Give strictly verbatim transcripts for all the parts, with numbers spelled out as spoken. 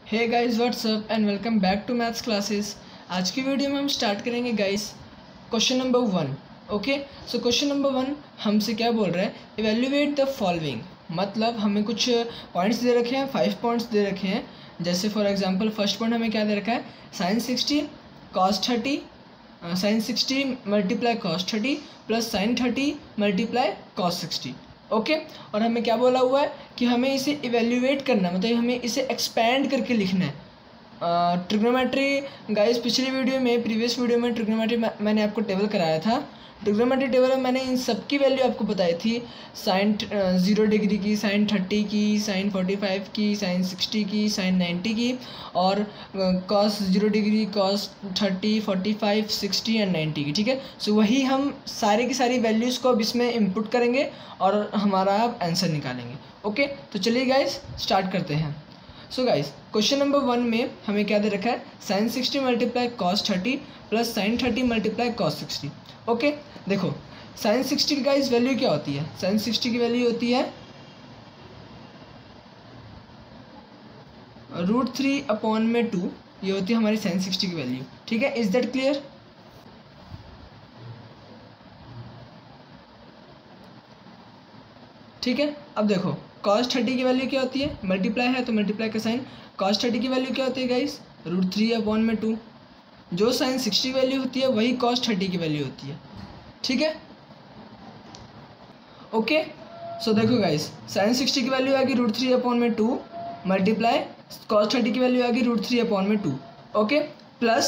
Hey guys what's up and welcome back to maths classes. आज की video में हम स्टार्ट करेंगे guys question number one. Okay, so question number one हमसे क्या बोल रहा है, इवेल्युएट द फॉलोइंग। मतलब हमें कुछ पॉइंट्स दे रखे हैं, फाइव पॉइंट्स दे रखे हैं। जैसे फॉर एग्जांपल फर्स्ट पॉइंट हमें क्या दे रखा है, sine sixty cos thirty sine sixty multiply cos thirty plus sine thirty multiply cos sixty. Okay, और हमें क्या बोला हुआ है कि हमें इसे इवेल्युएट करना, मतलब हमें इसे एक्सपैंड करके लिखना है। ट्रिग्नोमेट्री गाइस, पिछली वीडियो में प्रीवियस वीडियो में ट्रिग्नोमेट्री मैंने आपको टेबल कराया था। ट्रिग्नोमेट्री टेबल में मैंने इन सब की वैल्यू आपको बताई थी, साइन ज़ीरो डिग्री की, साइन थर्टी की, साइन फोर्टी फाइव की, साइन सिक्सटी की, साइन नाइन्टी की, और cos zero degree, cos thirty, forty five, sixty and ninety की। ठीक है, सो वही हम सारे की सारी वैल्यूज़ को अब इसमें इनपुट करेंगे और हमारा अब आंसर निकालेंगे। ओके, तो चलिए गाइस स्टार्ट करते हैं। So guys, question number one में हमें क्या दे रखा है, sine sixty multiply cos thirty plus sine thirty multiply cos sixty. Okay, देखो साइन सिक्सटी की गाइस वैल्यू क्या होती है, साइन सिक्सटी की वैल्यू होती है रूट थ्री अपॉन में टू, ये होती है हमारी साइन सिक्सटी की वैल्यू। ठीक है, इज दैट क्लियर? ठीक है, अब देखो कॉस थर्टी की वैल्यू क्या होती है, मल्टीप्लाई है तो मल्टीप्लाई का साइन, कॉस थर्टी की वैल्यू क्या होती है गाइस, रूट थ्री अपॉन में टू। जो साइन सिक्सटी की वैल्यू होती है वही कॉस थर्टी की वैल्यू होती है। ठीक है, ओके, सो देखो गाइस, साइन सिक्सटी की वैल्यू आएगी रूट थ्री अपॉन में टू मल्टीप्लाई कॉस थर्टी की वैल्यू आएगी रूट थ्री अपॉन में two. Okay, plus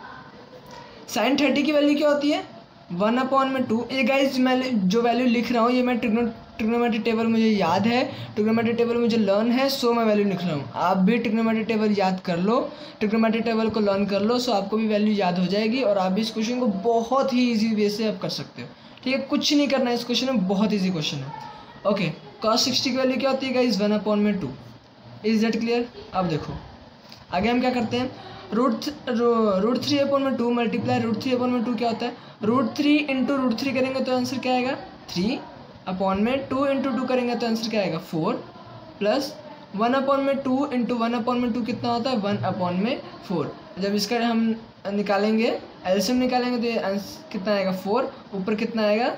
sine thirty की वैल्यू क्या होती है, वन अपॉन में टू। ये गाइस मैं जो वैल्यू लिख रहा हूँ ये मैं ट्रिग्नो ट्रिग्नोमेट्री टेबल मुझे याद है, ट्रिग्नोमेट्री टेबल मुझे लर्न है, सो मैं वैल्यू लिख रहा हूँ। आप भी ट्रिग्नोमेट्री टेबल याद कर लो, ट्रिग्नोमेट्री टेबल को लर्न कर लो, सो आपको भी वैल्यू याद हो जाएगी और आप भी इस क्वेश्चन को बहुत ही ईजी वे से आप कर सकते हो। ठीक है, कुछ नहीं करना है इस क्वेश्चन में, बहुत ईजी क्वेश्चन है। ओके, कॉस सिक्सटी की वैल्यू क्या होती है गाइस, वन अपॉन में टू। Is that clear? अब देखो आगे हम क्या करते हैं, रूट रूट थ्री अपॉन में two multiply root three upon में टू क्या होता है, root three into root three करेंगे तो आंसर क्या आएगा, थ्री अपॉन में टू इंटू टू करेंगे तो आंसर क्या आएगा, फोर, प्लस वन अपॉन में टू इंटू वन अपॉन में टू कितना होता है, वन अपॉन में फोर। जब इसका हम निकालेंगे एलसीएम निकालेंगे तो ये आंसर कितना आएगा, फोर, ऊपर कितना आएगा,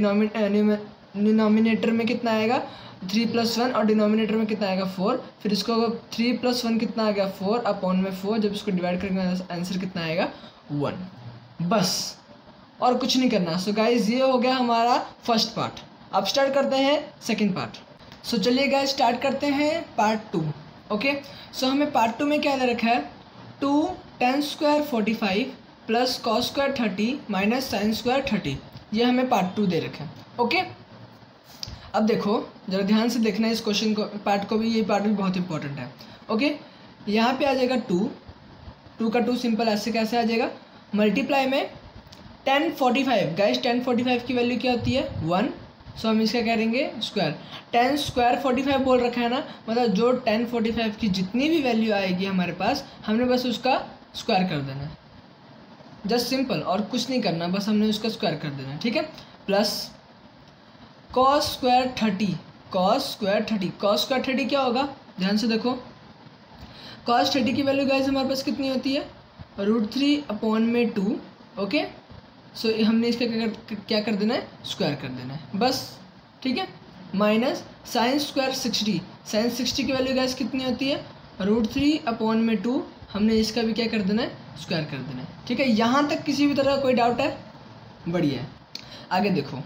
डिनोमिनेटर में कितना आएगा, थ्री प्लस वन, और डिनोमिनेटर में कितना आएगा, फोर। फिर इसको थ्री प्लस वन कितना आ गया, फोर अपॉन में फोर, जब इसको डिवाइड करेंगे आंसर कितना आएगा, वन। बस, और कुछ नहीं करना। सो गाइज ये हो गया हमारा फर्स्ट पार्ट। अब स्टार्ट करते हैं सेकंड पार्ट। सो चलिए गाइज स्टार्ट करते हैं पार्ट टू। ओके, सो हमें पार्ट टू में क्या दे रखा है, two tan square forty five plus cos square thirty minus sine square thirty, ये हमें पार्ट टू दे रखा है। ओके, अब देखो जरा ध्यान से देखना है इस क्वेश्चन को, पार्ट को भी, ये पार्ट भी बहुत इंपॉर्टेंट है। ओके, यहाँ पे आ जाएगा टू, टू का टू सिंपल ऐसे कैसे आ जाएगा, मल्टीप्लाई में tan forty five. Guys tan forty five की वैल्यू क्या होती है, वन, सो हम इसका करेंगे square. Tan square forty five बोल रखा है ना, मतलब जो टेन फोर्टी फाइव की जितनी भी वैल्यू आएगी हमारे पास, हमने बस उसका स्क्वायर कर देना है, जस्ट सिंपल, और कुछ नहीं करना, बस हमने उसका स्क्वायर कर देना है। ठीक है, plus cos square thirty, cos square thirty, cos square thirty क्या होगा, ध्यान से देखो, कॉस थर्टी की वैल्यू गाइस हमारे पास कितनी होती है, रूट थ्री अपॉन में टू। ओके, सो so, हमने इसका क्या कर, क्या कर देना है, स्क्वायर कर देना है बस। ठीक है, minus sine square sixty, sine sixty की वैल्यू गाइस कितनी होती है, रूट थ्री अपॉन में टू, हमने इसका भी क्या कर देना है, स्क्वायर कर देना है। ठीक है, यहाँ तक किसी भी तरह का कोई डाउट है, बढ़िया है। आगे देखो,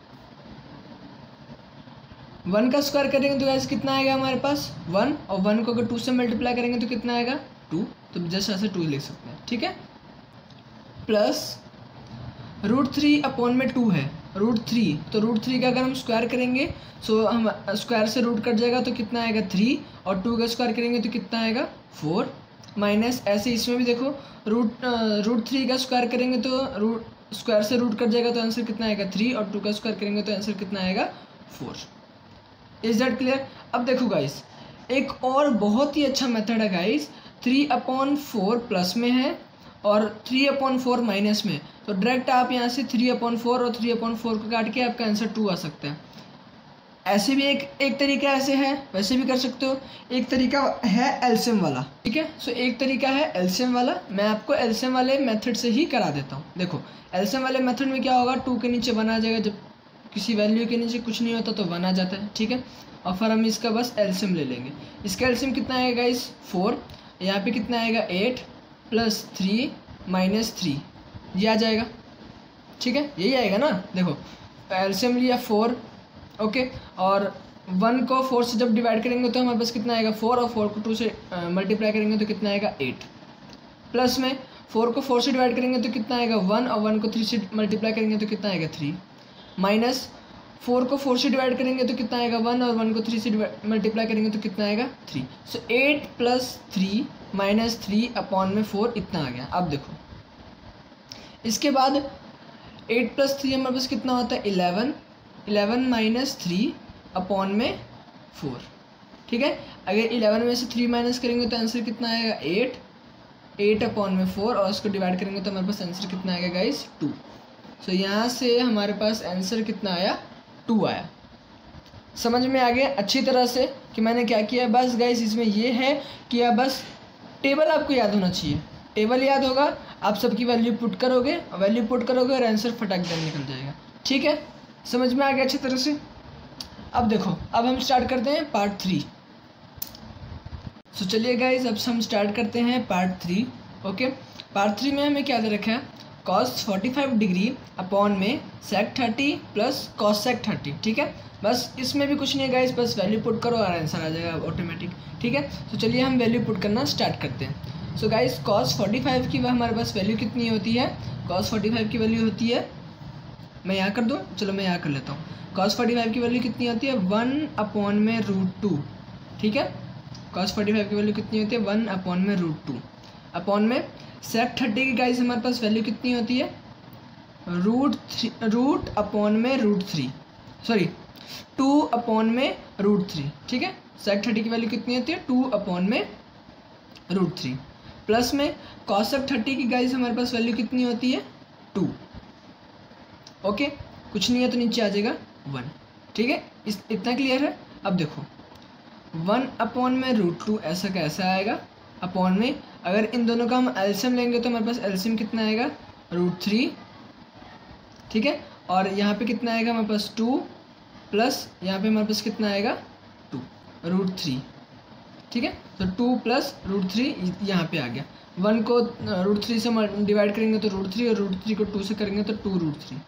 वन का स्क्वायर करेंगे तो गाइस कितना आएगा हमारे पास, वन, और वन को अगर टू से मल्टीप्लाई करेंगे तो कितना आएगा, टू, तो जस्ट ऐसे टू लिख सकते हैं। ठीक है, प्लस रूट थ्री अपॉन में टू है, रूट थ्री, तो रूट थ्री का अगर हम स्क्वायर करेंगे, सो हम स्क्वायर से रूट कट जाएगा तो कितना आएगा, थ्री, और टू का स्क्वायर करेंगे तो कितना आएगा, फोर, माइनस ऐसे इसमें भी देखो, रूट रूट थ्री का स्क्वायर करेंगे तो रूट स्क्वायर से रूट कट जाएगा तो आंसर कितना आएगा, थ्री, और टू का स्क्वायर करेंगे तो आंसर कितना आएगा, फोर। Is that clear? अब देखो गाइस, एक और बहुत ही अच्छा मेथड है guys, three upon four plus में है और थ्री अपॉन फोर माइनस में, तो डायरेक्ट आप यहाँ से थ्री अपॉन फोर और थ्री अपॉन फोर को काट के आपका आंसर टू आ सकता है। ऐसे भी एक एक तरीका ऐसे है, वैसे भी कर सकते हो। एक तरीका है एलसीएम वाला, ठीक है। सो एक तरीका है एलसीएम वाला, मैं आपको एलसीएम वाले मेथड से ही करा देता हूँ। देखो एलसीएम वाले मेथड में क्या होगा, टू के नीचे वन आ जाएगा, जब किसी वैल्यू के नीचे कुछ नहीं होता तो वन आ जाता है, ठीक है। और फिर हम इसका बस एलसीएम ले लेंगे। इसका एलसीएम कितना आएगा इस फोर, यहाँ पे कितना आएगा eight plus three minus three, ये आ जाएगा, ठीक है, यही आएगा ना। देखो एलसीएम लिया फोर, ओके, और वन को फोर से जब डिवाइड करेंगे तो हमारे पास कितना आएगा फोर, और फोर को टू से मल्टीप्लाई करेंगे तो कितना आएगा एट, प्लस में फोर को फोर से डिवाइड करेंगे तो कितना आएगा वन, और वन को थ्री से मल्टीप्लाई करेंगे तो कितना आएगा थ्री, माइनस फोर को फोर से डिवाइड करेंगे तो कितना आएगा वन, और वन को थ्री से मल्टीप्लाई करेंगे तो कितना आएगा three. So eight plus three minus three upon में फोर, इतना आ गया। अब देखो इसके बाद एट प्लस थ्री हमारे पास कितना होता है eleven, eleven minus three upon में फोर, ठीक है। अगर इलेवन में से थ्री माइनस करेंगे तो आंसर कितना आएगा एट, एट अपॉन में फोर, और उसको डिवाइड करेंगे तो हमारे पास आंसर कितना आएगा गाइस टू। सो यहाँ से हमारे पास आंसर कितना आया, टू आया। समझ में आ गया अच्छी तरह से कि मैंने क्या किया। बस गाइस इसमें ये है कि आप बस टेबल आपको याद होना चाहिए, टेबल याद होगा, आप सबकी वैल्यू पुट करोगे, वैल्यू पुट करोगे और आंसर फटाक देन निकल जाएगा, ठीक है। समझ में आ गया अच्छी तरह से। अब देखो अब हम स्टार्ट करते हैं पार्ट थ्री। सो चलिए गाइज अब हम स्टार्ट करते हैं part three, okay. Part three में हमें क्या दे रखा है, cos forty five degree upon में sec thirty plus cos sec thirty, ठीक है। बस इसमें भी कुछ नहीं है गाइज, बस वैल्यू पुट करो और आंसर आ जाएगा ऑटोमेटिक, ठीक है। तो चलिए हम वैल्यू पुट करना स्टार्ट करते हैं। So guys cos forty five की वह हमारे पास वैल्यू कितनी होती है, कॉस फोर्टी फाइव की वैल्यू होती है, मैं यहाँ कर दूँ, चलो मैं यहाँ कर लेता हूँ। कॉस फोर्टी फाइव की वैल्यू कितनी होती है, वन अपॉन में रूट टू, ठीक है। कॉस फोर्टी फाइव की वैल्यू कितनी होती है, वन अपॉन में रूट टू, अपॉन में सेक थर्टी की गाइस हमारे पास वैल्यू कितनी होती है, रूट थ्री, रूट अपॉन में root three, sorry two upon में रूट थ्री, ठीक है। सेक थर्टी की वैल्यू कितनी होती है, टू अपॉन में रूट थ्री, प्लस में कॉसेक थर्टी की गाइस हमारे पास वैल्यू कितनी होती है, टू, ओके। कुछ नहीं है तो नीचे आ जाएगा वन, ठीक है। इस इतना क्लियर है। अब देखो वन अपॉन में रूट टू ऐसा कैसे आएगा, अपॉन में अगर इन दोनों का हम एलसीएम लेंगे तो हमारे पास एलसीएम कितना आएगा, रूट थ्री, ठीक है। और यहाँ पे कितना आएगा हमारे पास टू, प्लस यहाँ पे हमारे पास कितना आएगा टू, रूट थ्री, ठीक है। तो टू प्लस रूट थ्री यहाँ पे आ गया। वन को रूट थ्री से डिवाइड करेंगे तो रूट थ्री, और रूट थ्री को टू से करेंगे तो two root three,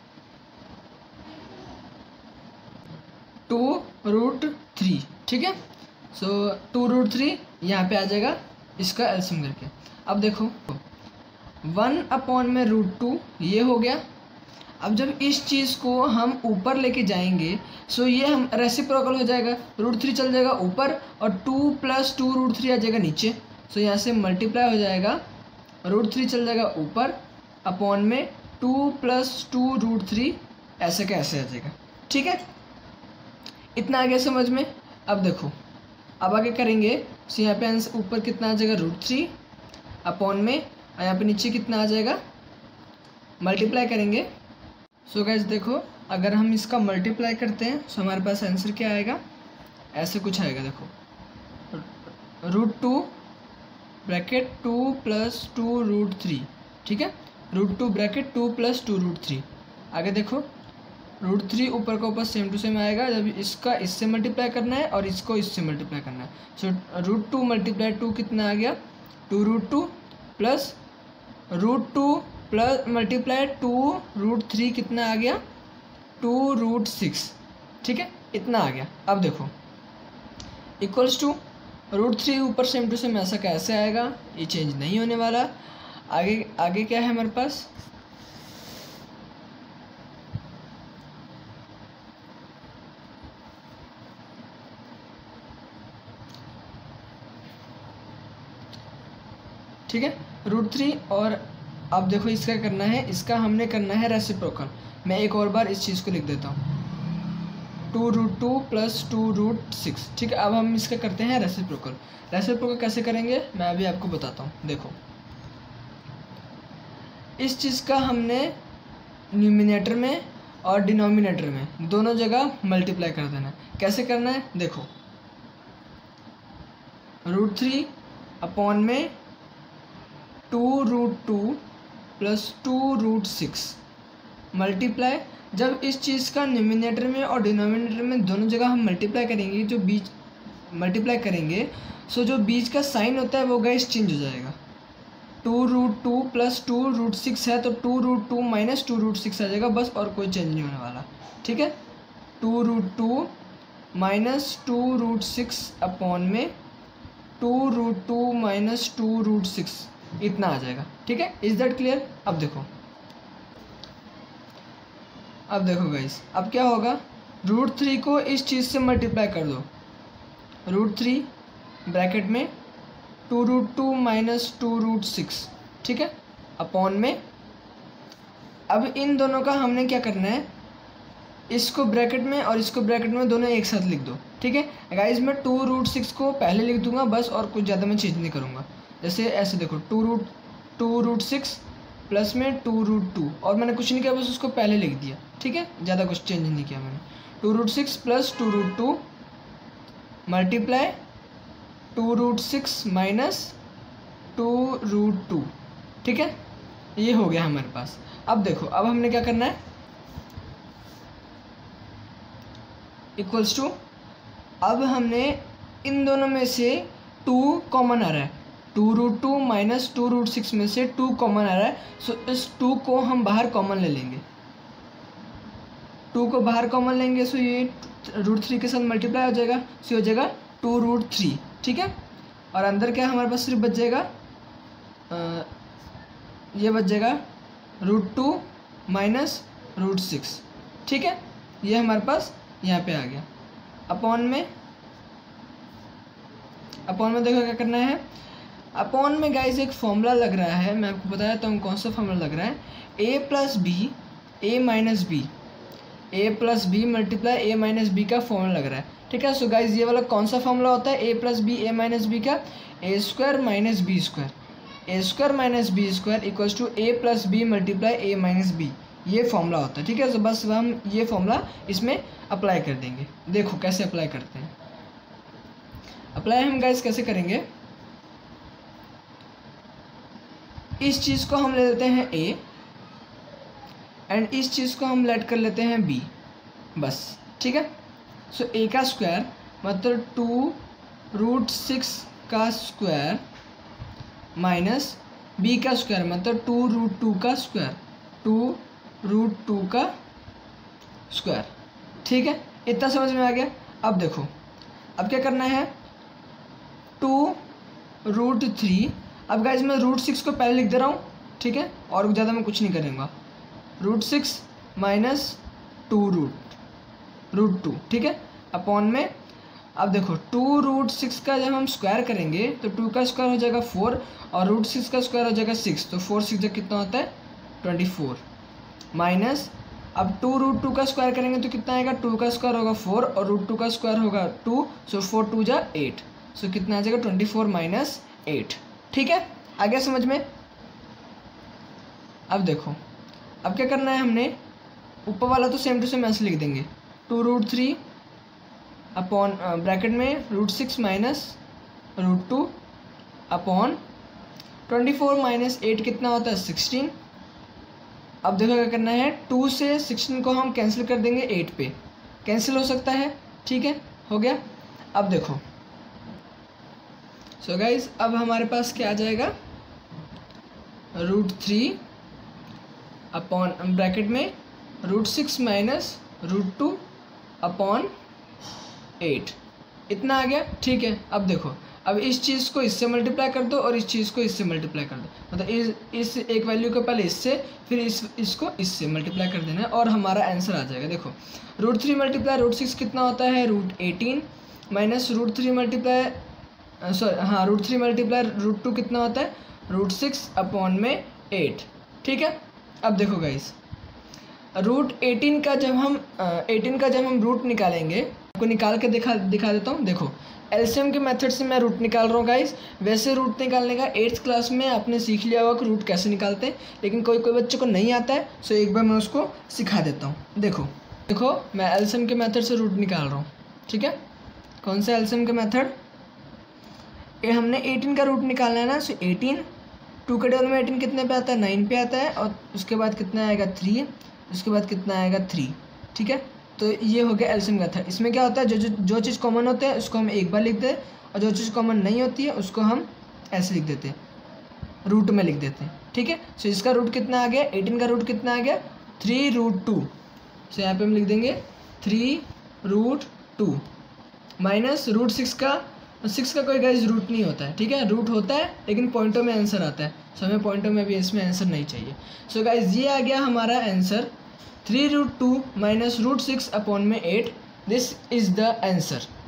two root three, ठीक है। सो टू रूट थ्री यहाँ पे आ जाएगा इसका एलसीएम करके। अब देखो वन अपॉन में रूट टू ये हो गया। अब जब इस चीज़ को हम ऊपर लेके जाएंगे सो ये हम रेसिप्रोकल हो जाएगा, रूट थ्री चल जाएगा ऊपर और two plus two root three आ जाएगा नीचे। सो यहाँ से मल्टीप्लाई हो जाएगा, रूट थ्री चल जाएगा ऊपर अपॉन में two plus two root three ऐसे का ऐसे आ जाएगा, ठीक है। इतना आ गया समझ में। अब देखो अब आगे करेंगे सो यहाँ पे आंसर ऊपर कितना आ जाएगा रूट थ्री अपॉन में, और यहाँ पे नीचे कितना आ जाएगा, मल्टीप्लाई करेंगे। सो गाइस देखो अगर हम इसका मल्टीप्लाई करते हैं सो हमारे पास आंसर क्या आएगा, ऐसे कुछ आएगा। देखो root two bracket two plus two root three, ठीक है। Root two bracket two plus two root three. आगे देखो रूट थ्री ऊपर का ऊपर सेम टू सेम आएगा, जब इसका इससे मल्टीप्लाई करना है और इसको इससे मल्टीप्लाई करना है। So root two multiply two कितना आ गया, two root two, plus root two plus multiply two root three कितना आ गया, टू रूट सिक्स, ठीक है। इतना आ गया। अब देखो इक्वल्स टू रूट थ्री ऊपर सेम टू सेम ऐसा कैसे आएगा, ये चेंज नहीं होने वाला। आगे आगे क्या है हमारे पास, ठीक है, रूट थ्री। और अब देखो इसका करना है, इसका हमने करना है रेसिप्रोकल। मैं एक और बार इस चीज़ को लिख देता हूँ, two root two plus two root six, ठीक है। अब हम इसका करते हैं रेसिप्रोकल। रेसिप्रोकल कैसे करेंगे मैं अभी आपको बताता हूँ। देखो इस चीज़ का हमने न्यूमिनेटर में और डिनोमिनेटर में दोनों जगह मल्टीप्लाई कर देना है। कैसे करना है देखो, रूट थ्री अपॉन में two root two plus two root six multiply, जब इस चीज़ का न्यूमिनेटर में और डिनोमिनेटर में दोनों जगह हम मल्टीप्लाई करेंगे, जो बीच मल्टीप्लाई करेंगे सो जो बीच का साइन होता है वो गाइस चेंज हो जाएगा। Two root two plus two root six है तो two root two minus two root six आ जाएगा बस, और कोई चेंज नहीं होने वाला। ठीक है, two root two minus two root six upon में two root two minus two root six इतना आ जाएगा। ठीक है, इज दैट क्लियर? अब देखो अब देखो गाइस, अब क्या होगा, रूट थ्री को इस चीज़ से मल्टीप्लाई कर दो, रूट थ्री ब्रैकेट में two root two minus two root six, ठीक है, अपॉन में, अब इन दोनों का हमने क्या करना है, इसको ब्रैकेट में और इसको ब्रैकेट में दोनों एक साथ लिख दो। ठीक है गाइस, मैं टू रूट सिक्स को पहले लिख दूंगा बस, और कुछ ज़्यादा मैं चेंज नहीं करूँगा। जैसे ऐसे देखो, two root two root six plus में टू रूट टू, और मैंने कुछ नहीं किया बस उसको पहले लिख दिया। ठीक है, ज़्यादा कुछ चेंज नहीं किया मैंने। Two root six plus two root two multiply two root six minus two root two. ठीक है, ये हो गया हमारे पास। अब देखो, अब हमने क्या करना है, इक्वल्स टू, अब हमने इन दोनों में से टू कॉमन आ रहा है, two root two minus two root six में से टू कॉमन आ रहा है, सो इस टू को हम बाहर कॉमन ले लेंगे, टू को बाहर कॉमन लेंगे सो ये रूट थ्री के साथ मल्टीप्लाई हो जाएगा, सो हो जाएगा टू रूट थ्री। ठीक है, और अंदर क्या हमारे पास सिर्फ बच जाएगा, आ, ये बच जाएगा root two minus root six. ठीक है, ये हमारे पास यहाँ पे आ गया। अपॉन में अपॉन में देखो क्या करना है, अपॉन में गाइस एक फॉर्मूला लग रहा है, मैं आपको बताया तो कौन सा फॉर्मूला लग रहा है, A plus B A minus B, A plus B multiply A minus B का फॉर्मूला लग रहा है। ठीक है, सो गाइस ये वाला कौन सा फॉर्मूला होता है, A plus B A minus B का, A square minus B square, A square minus B square equals to A plus B multiply A minus B, ये फॉर्मूला होता है। ठीक है, तो बस हम ये फॉर्मूला इसमें अप्लाई कर देंगे। देखो कैसे अप्लाई करते हैं, अप्लाई हम गाइस कैसे करेंगे, इस चीज़ को हम ले लेते हैं ए एंड इस चीज़ को हम लेट कर लेते हैं बी, बस। ठीक है, सो ए का स्क्वायर मतलब टू रूट सिक्स का स्क्वायर माइनस बी का स्क्वायर मतलब टू रूट टू का स्क्वायर, टू रूट टू का स्क्वायर। ठीक है, इतना समझ में आ गया। अब देखो, अब क्या करना है, टू रूट थ्री, अब गाइस मैं रूट सिक्स को पहले लिख दे रहा हूँ। ठीक है, और ज़्यादा मैं कुछ नहीं करूँगा, root six minus two root root two. ठीक है, अपॉन में, अब देखो टू रूट सिक्स का जब हम स्क्वायर करेंगे तो टू का स्क्वायर हो जाएगा फोर और रूट सिक्स का स्क्वायर हो जाएगा सिक्स, तो फोर सिक्स जब कितना होता है ट्वेंटी फोर, माइनस अब टू रूट टू का स्क्वायर करेंगे तो कितना आएगा, टू का स्क्वायर होगा फोर और रूट टू का स्क्वायर होगा टू, सो फोर टू जा एट, सो कितना आ जाएगा ट्वेंटी फोर माइनस एट। ठीक है, आ गया समझ में। अब देखो, अब क्या करना है, हमने ऊपर वाला तो सेम टू सेम ऐसे लिख देंगे, two root three upon bracket में root six minus root two upon twenty four minus eight कितना होता है सिक्सटीन। अब देखो क्या करना है, टू से सिक्सटीन को हम कैंसिल कर देंगे, एट पे कैंसिल हो सकता है। ठीक है, हो गया। अब देखो, सो so गाइज अब हमारे पास क्या आ जाएगा, रूट थ्री अपॉन ब्रैकेट में root six minus root two upon eight, इतना आ गया। ठीक है, अब देखो, अब इस चीज़ को इससे मल्टीप्लाई कर दो और इस चीज़ को इससे मल्टीप्लाई कर दो, मतलब इस इस एक वैल्यू को पहले इससे फिर इस इसको इससे मल्टीप्लाई कर देना है और हमारा आंसर आ जाएगा। देखो, root three multiply root six कितना होता है, root eighteen minus root three multiply sorry हाँ root three multiply root two कितना होता है, रूट सिक्स अपॉन में एट। ठीक है, अब देखो गाइस, रूट एटीन का जब हम एटीन का जब हम रूट निकालेंगे, आपको निकाल के दिखा दिखा देता हूँ। देखो, एलसीएम के मेथड से मैं रूट निकाल रहा हूँ गाइस। वैसे रूट निकालने का एट्थ क्लास में आपने सीख लिया होगा कि रूट कैसे निकालते हैं, लेकिन कोई कोई बच्चों को नहीं आता है, सो एक बार मैं उसको सिखा देता हूँ। देखो देखो मैं एलसीएम के मेथड से रूट निकाल रहा हूँ, ठीक है। कौन सा एलसीएम का मेथड? ये हमने एटीन का रूट निकालना है ना, सो एटीन टू के टेबल में एटीन कितने पे आता है? नाइन पे आता है। और उसके बाद कितना आएगा? थ्री। उसके बाद कितना आएगा? थ्री, ठीक है। तो ये हो गया एलसीएम मेथड। इसमें क्या होता है, जो जो जो चीज़ कॉमन होता है उसको हम एक बार लिख दें, और जो चीज़ कॉमन नहीं होती है उसको हम ऐसे लिख देते हैं, रूट में लिख देते हैं, ठीक है। सो इसका रूट कितना आ गया? एटीन का रूट कितना आ गया? Three root to. सो यहाँ पे हम लिख देंगे three root two minus root six का। सिक्स का कोई गाइस रूट नहीं होता है, ठीक है। रूट होता है लेकिन पॉइंटों में आंसर आता है, सो हमें पॉइंटों में भी इसमें आंसर नहीं चाहिए। सो गाइस ये आ गया हमारा answer, three root two minus root six upon में eight, this is the answer.